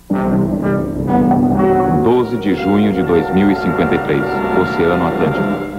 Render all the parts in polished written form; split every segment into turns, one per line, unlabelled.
12 de junho de 2053, Oceano Atlântico.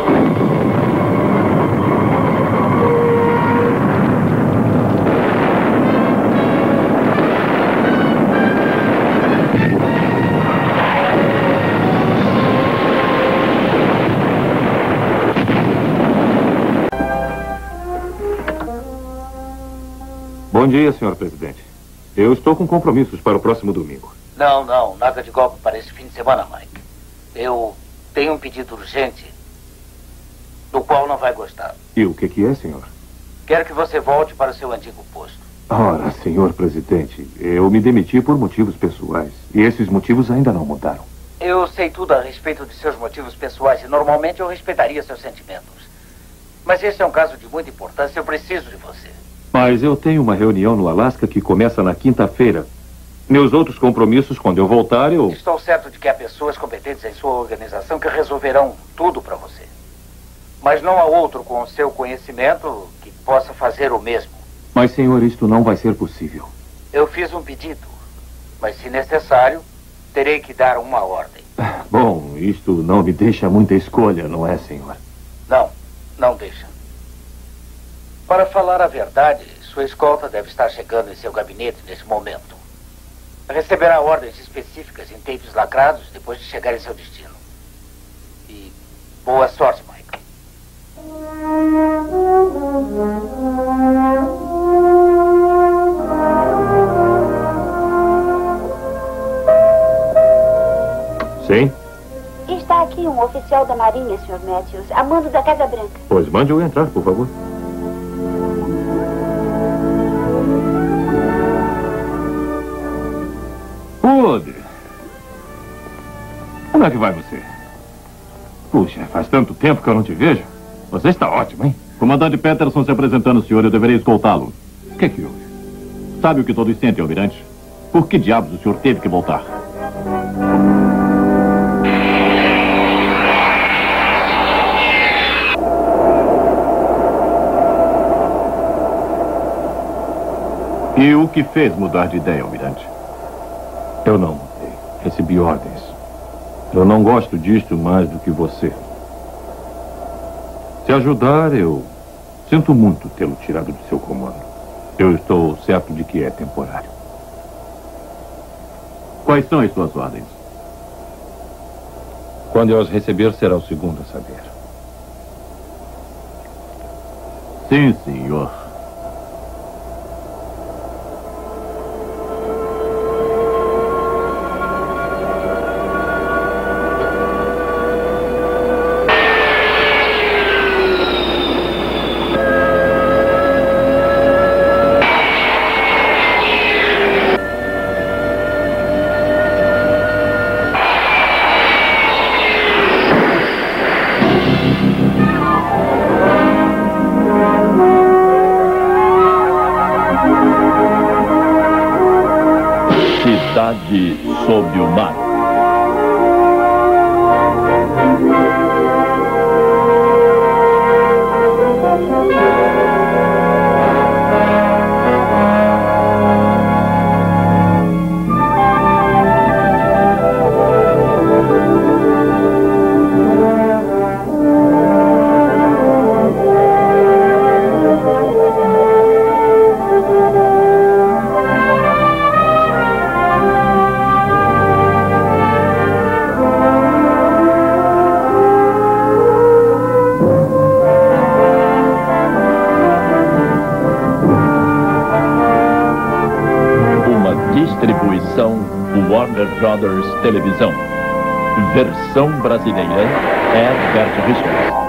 Bom dia, senhor presidente. Eu estou com compromissos para o próximo domingo.
Não, nada de golpe para esse fim de semana, Mike. Eu tenho um pedido urgente, do qual não vai gostar.
E o que é, senhor?
Quero que você volte para o seu antigo posto.
Ora, senhor presidente, eu me demiti por motivos pessoais. E esses motivos ainda não mudaram.
Eu sei tudo a respeito de seus motivos pessoais e normalmente eu respeitaria seus sentimentos. Mas esse é um caso de muita importância, eu preciso de você.
Mas eu tenho uma reunião no Alasca que começa na quinta-feira. Meus outros compromissos, quando eu voltar, eu...
Estou certo de que há pessoas competentes em sua organização que resolverão tudo para você. Mas não há outro com o seu conhecimento que possa fazer o mesmo.
Mas, senhor, isto não vai ser possível.
Eu fiz um pedido, mas se necessário, terei que dar uma ordem.
Bom, isto não me deixa muita escolha, não é, senhor?
Não deixa. Para falar a verdade, sua escolta deve estar chegando em seu gabinete nesse momento. Receberá ordens específicas em tapes lacrados depois de chegar em seu destino. E boa sorte, Mike.
Sim?
Está aqui um oficial da Marinha, Sr. Matthews, a mando da Casa Branca.
Pois mande-o entrar, por favor. Woody, como é que vai você? Puxa, faz tanto tempo que eu não te vejo. Você está ótimo, hein?
Comandante Peterson se apresentando, senhor. Eu deveria escoltá-lo.
O que é que houve?
Sabe o que todos sentem, almirante? Por que diabos o senhor teve que voltar? E o que fez mudar de ideia, almirante?
Eu não mudei. Recebi ordens. Eu não gosto disto mais do que você. Se ajudar, eu sinto muito tê-lo tirado do seu comando. Eu estou certo de que é temporário.
Quais são as suas ordens?
Quando eu as receber, será o segundo a saber.
Sim, senhor. Cidade sob o mar. Distribuição Warner Brothers Televisão. Versão brasileira Herbert Richards.